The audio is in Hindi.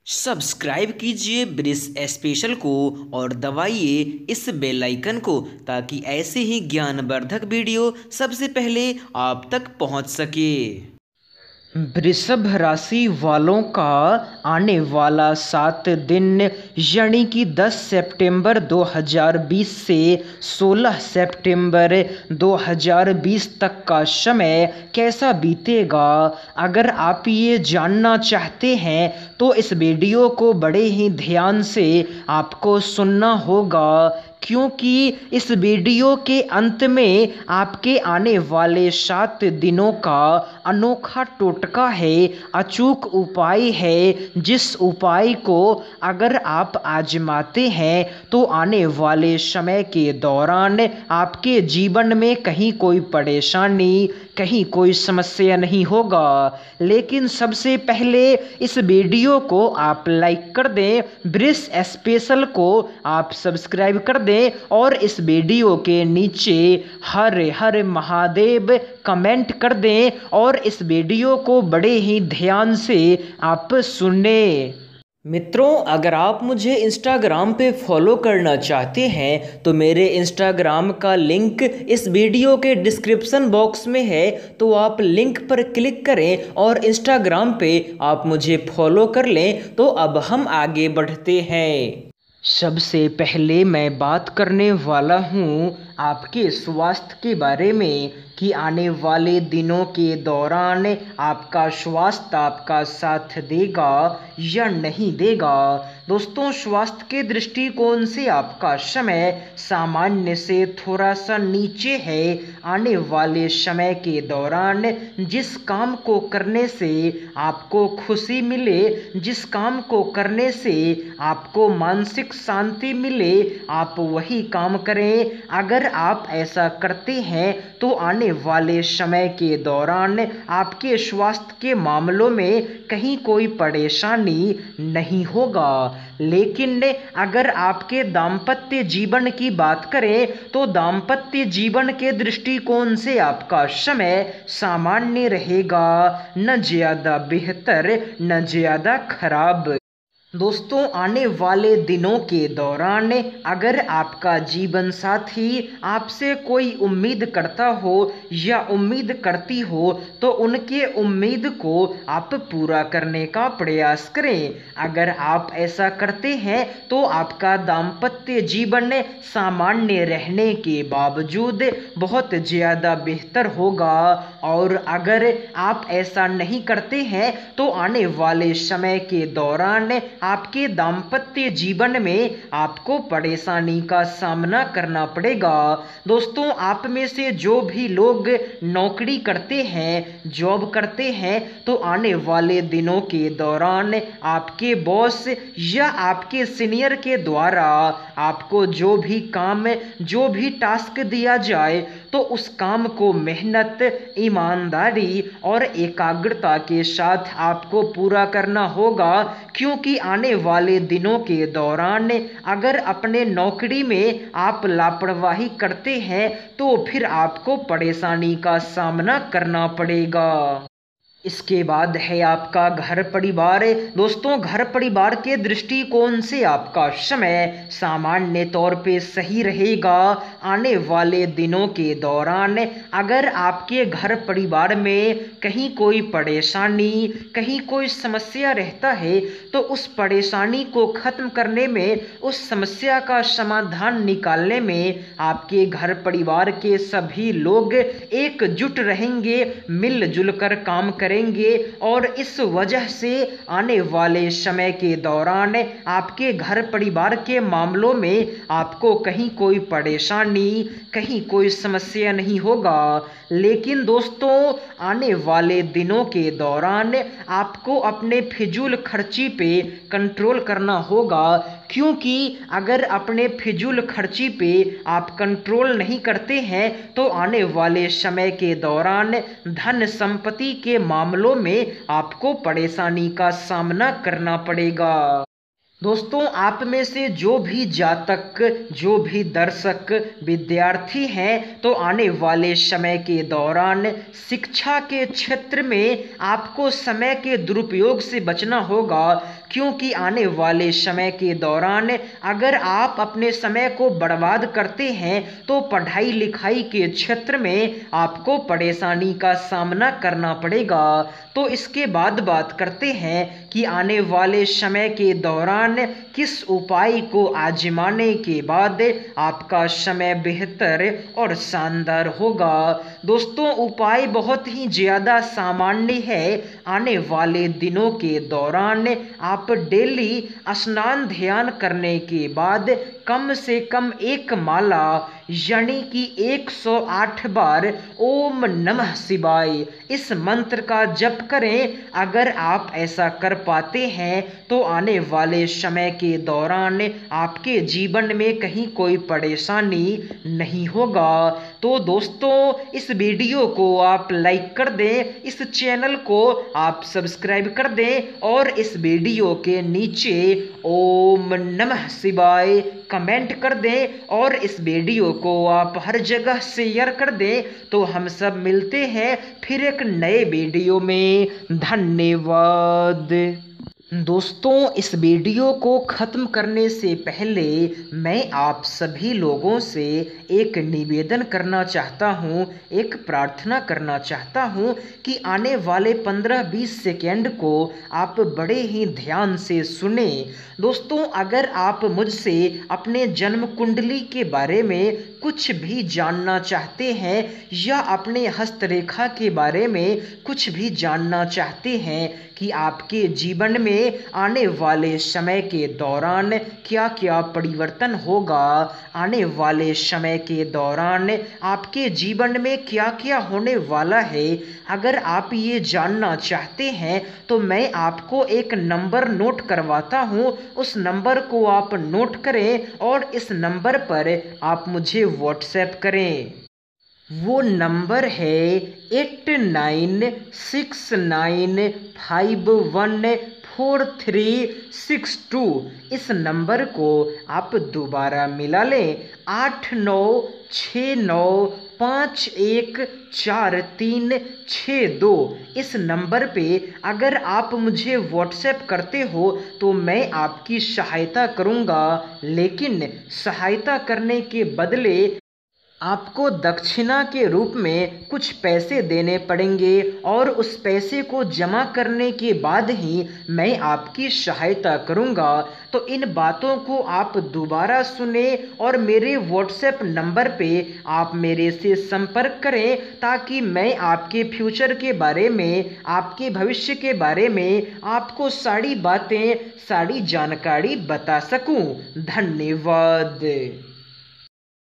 सब्सक्राइब कीजिए ब्रिस स्पेशल को और दबाइए इस बेल आइकन को ताकि ऐसे ही ज्ञानवर्धक वीडियो सबसे पहले आप तक पहुंच सके। वृषभ राशि वालों का आने वाला 7 दिन यानी कि 10 सितंबर 2020 से 16 सितंबर 2020 तक का समय कैसा बीतेगा, अगर आप ये जानना चाहते हैं तो इस वीडियो को बड़े ही ध्यान से आपको सुनना होगा, क्योंकि इस वीडियो के अंत में आपके आने वाले 7 दिनों का अनोखा टोटका है, अचूक उपाय है, जिस उपाय को अगर आप आजमाते हैं तो आने वाले समय के दौरान आपके जीवन में कहीं कोई परेशानी, कहीं कोई समस्या नहीं होगा। लेकिन सबसे पहले इस वीडियो को आप लाइक कर दें, ब्रिस स्पेशल को आप सब्सक्राइब कर दें और इस वीडियो के नीचे हर हर महादेव कमेंट कर दें और इस वीडियो को बड़े ही ध्यान से आप सुने। मित्रों, अगर आप मुझे इंस्टाग्राम पे फॉलो करना चाहते हैं तो मेरे इंस्टाग्राम का लिंक इस वीडियो के डिस्क्रिप्शन बॉक्स में है, तो आप लिंक पर क्लिक करें और इंस्टाग्राम पे आप मुझे फॉलो कर लें। तो अब हम आगे बढ़ते हैं। सबसे पहले मैं बात करने वाला हूँ आपके स्वास्थ्य के बारे में कि आने वाले दिनों के दौरान आपका स्वास्थ्य आपका साथ देगा या नहीं देगा। दोस्तों, स्वास्थ्य के दृष्टिकोण से आपका समय सामान्य से थोड़ा सा नीचे है। आने वाले समय के दौरान जिस काम को करने से आपको खुशी मिले, जिस काम को करने से आपको मानसिक शांति मिले, आप वही काम करें। अगर आप ऐसा करते हैं तो आने वाले समय के दौरान आपके स्वास्थ्य के मामलों में कहीं कोई परेशानी नहीं होगा। लेकिन अगर आपके दाम्पत्य जीवन की बात करें तो दाम्पत्य जीवन के दृष्टिकोण से आपका समय सामान्य रहेगा, न ज़्यादा बेहतर न ज़्यादा खराब। दोस्तों, आने वाले दिनों के दौरान अगर आपका जीवन साथी आपसे कोई उम्मीद करता हो या उम्मीद करती हो तो उनके उम्मीद को आप पूरा करने का प्रयास करें। अगर आप ऐसा करते हैं तो आपका दाम्पत्य जीवन सामान्य रहने के बावजूद बहुत ज़्यादा बेहतर होगा। और अगर आप ऐसा नहीं करते हैं तो आने वाले समय के दौरान आपके दाम्पत्य जीवन में आपको परेशानी का सामना करना पड़ेगा। दोस्तों, आप में से जो भी लोग नौकरी करते हैं, जॉब करते हैं, तो आने वाले दिनों के दौरान आपके बॉस या आपके सीनियर के द्वारा आपको जो भी काम, जो भी टास्क दिया जाए तो उस काम को मेहनत, ईमानदारी और एकाग्रता के साथ आपको पूरा करना होगा, क्योंकि आने वाले दिनों के दौरान अगर अपने नौकरी में आप लापरवाही करते हैं तो फिर आपको परेशानी का सामना करना पड़ेगा। इसके बाद है आपका घर परिवार। दोस्तों, घर परिवार के दृष्टिकोण से आपका समय सामान्य तौर पे सही रहेगा। आने वाले दिनों के दौरान अगर आपके घर परिवार में कहीं कोई परेशानी, कहीं कोई समस्या रहता है तो उस परेशानी को ख़त्म करने में, उस समस्या का समाधान निकालने में आपके घर परिवार के सभी लोग एकजुट रहेंगे, मिलजुल कर काम करेंगे और इस वजह से आने वाले समय के दौरान आपके घर परिवार के मामलों में आपको कहीं कोई परेशानी, कहीं कोई समस्या नहीं होगा। लेकिन दोस्तों, आने वाले दिनों के दौरान आपको अपने फिजूल खर्ची पे कंट्रोल करना होगा, क्योंकि अगर अपने फिजूल खर्ची पे आप कंट्रोल नहीं करते हैं तो आने वाले समय के दौरान धन संपत्ति के मामलों में आपको परेशानी का सामना करना पड़ेगा। दोस्तों, आप में से जो भी जातक, जो भी दर्शक विद्यार्थी हैं, तो आने वाले समय के दौरान शिक्षा के क्षेत्र में आपको समय के दुरुपयोग से बचना होगा, क्योंकि आने वाले समय के दौरान अगर आप अपने समय को बर्बाद करते हैं तो पढ़ाई लिखाई के क्षेत्र में आपको परेशानी का सामना करना पड़ेगा। तो इसके बाद बात करते हैं कि आने वाले समय के दौरान किस उपाय को आजमाने के बाद आपका समय बेहतर और शानदार होगा। दोस्तों, उपाय बहुत ही ज़्यादा सामान्य है। आने वाले दिनों के दौरान आप डेली स्नान ध्यान करने के बाद कम से कम एक माला यानी कि 108 बार ओम नमः शिवाय इस मंत्र का जप करें। अगर आप ऐसा कर पाते हैं तो आने वाले समय के दौरान आपके जीवन में कहीं कोई परेशानी नहीं होगा। तो दोस्तों, इस वीडियो को आप लाइक कर दें, इस चैनल को आप सब्सक्राइब कर दें और इस वीडियो के नीचे ओम नमः शिवाय कमेंट कर दें और इस वीडियो को आप हर जगह शेयर कर दें। तो हम सब मिलते हैं फिर एक नए वीडियो में। धन्यवाद। दोस्तों, इस वीडियो को ख़त्म करने से पहले मैं आप सभी लोगों से एक निवेदन करना चाहता हूं, एक प्रार्थना करना चाहता हूं कि आने वाले 15-20 सेकेंड को आप बड़े ही ध्यान से सुने। दोस्तों, अगर आप मुझसे अपने जन्म कुंडली के बारे में कुछ भी जानना चाहते हैं या अपने हस्तरेखा के बारे में कुछ भी जानना चाहते हैं कि आपके जीवन में आने वाले समय के दौरान क्या क्या परिवर्तन होगा, आने वाले समय के दौरान आपके जीवन में क्या क्या होने वाला है, अगर आप ये जानना चाहते हैं तो मैं आपको एक नंबर नोट करवाता हूँ। उस नंबर को आप नोट करें और इस नंबर पर आप मुझे व्हाट्सएप करें। वो नंबर है 8969514362। इस नंबर को आप दोबारा मिला लें, 8969514362। इस नंबर पे अगर आप मुझे व्हाट्सएप करते हो तो मैं आपकी सहायता करूँगा, लेकिन सहायता करने के बदले आपको दक्षिणा के रूप में कुछ पैसे देने पड़ेंगे और उस पैसे को जमा करने के बाद ही मैं आपकी सहायता करूंगा। तो इन बातों को आप दोबारा सुने और मेरे व्हाट्सएप नंबर पे आप मेरे से संपर्क करें, ताकि मैं आपके फ्यूचर के बारे में, आपके भविष्य के बारे में आपको सारी बातें, सारी जानकारी बता सकूं। धन्यवाद।